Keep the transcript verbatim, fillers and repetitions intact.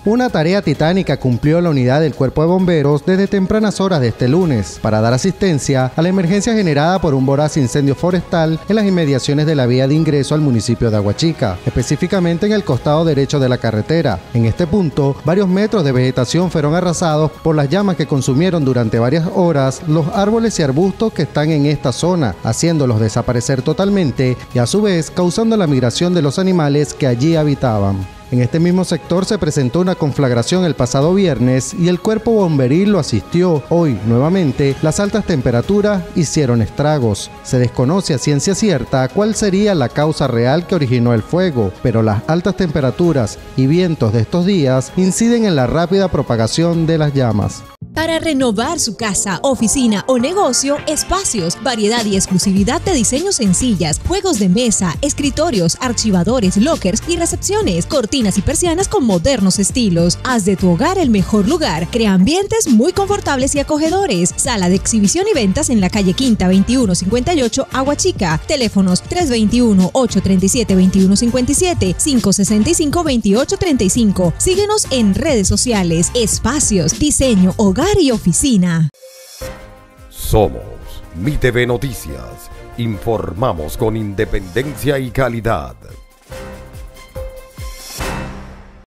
Una tarea titánica cumplió la unidad del Cuerpo de Bomberos desde tempranas horas de este lunes para dar asistencia a la emergencia generada por un voraz incendio forestal en las inmediaciones de la vía de ingreso al municipio de Aguachica, específicamente en el costado derecho de la carretera. En este punto, varios metros de vegetación fueron arrasados por las llamas que consumieron durante varias horas los árboles y arbustos que están en esta zona, haciéndolos desaparecer totalmente y a su vez causando la migración de los animales que allí habitaban. En este mismo sector se presentó una conflagración el pasado viernes y el cuerpo bomberil lo asistió. Hoy, nuevamente, las altas temperaturas hicieron estragos. Se desconoce a ciencia cierta cuál sería la causa real que originó el fuego, pero las altas temperaturas y vientos de estos días inciden en la rápida propagación de las llamas. Para renovar su casa, oficina o negocio, espacios, variedad y exclusividad de diseños sencillas, juegos de mesa, escritorios, archivadores, lockers y recepciones, cortinas y persianas con modernos estilos. Haz de tu hogar el mejor lugar. Crea ambientes muy confortables y acogedores. Sala de exhibición y ventas en la calle Quinta veintiuno cincuenta y ocho, Aguachica. Teléfonos tres dos uno, ocho tres siete, dos uno cinco siete, cinco seis cinco, dos ocho tres cinco. Síguenos en redes sociales. Espacios, diseño, hogar y oficina. Somos Mi T V Noticias. Informamos con independencia y calidad.